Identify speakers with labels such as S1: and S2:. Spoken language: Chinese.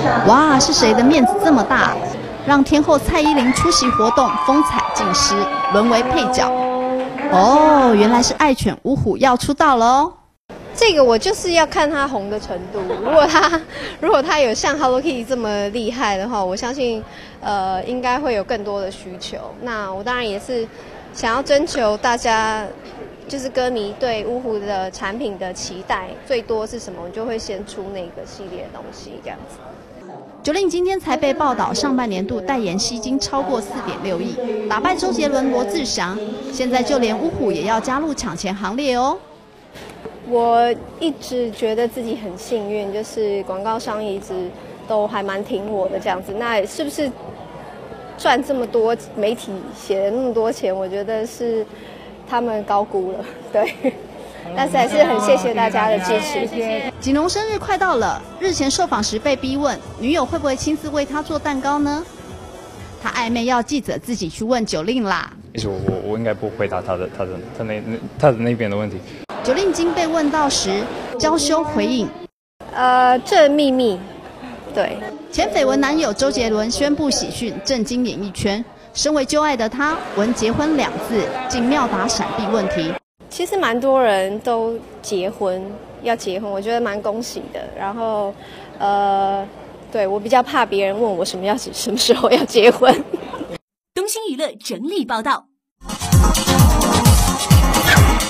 S1: 哇，是谁的面子这么大，让天后蔡依林出席活动风采尽失，沦为配角？哦，原来是爱犬五虎要出道了哦。
S2: 这个我就是要看他红的程度。如果他有像 Hello Kitty 这么厉害的话，我相信应该会有更多的需求。那我当然也是想要征求大家，就是歌迷对呜呼的产品的期待最多是什么，我就会先出那个系列的东西这样子。
S1: Jolin 今天才被报道，上半年度代言吸金超过4.6亿，打败周杰伦、罗志祥，现在就连呜呼也要加入抢钱行列哦。
S2: 我一直觉得自己很幸运，就是广告商一直都还蛮挺我的这样子。那是不是赚这么多，媒体写了那么多钱，我觉得是他们高估了，对。但是还是很谢谢大家的支持。
S1: 锦荣生日快到了，日前受访时被逼问女友会不会亲自为他做蛋糕呢？他暧昧要记者自己去问Jolin啦。
S3: 其实我应该不回答他的那边的问题。
S1: Jolin经被问到时，娇羞回应：
S2: 这秘密。对。
S1: 前绯闻男友周杰伦宣布喜讯，震惊演艺圈。身为旧爱的他，闻结婚2字，竟妙答闪避问题。
S2: 其实蛮多人都要结婚，我觉得蛮恭喜的。然后，对，我比较怕别人问我什么时候要结婚。
S4: 东星娱乐整理报道。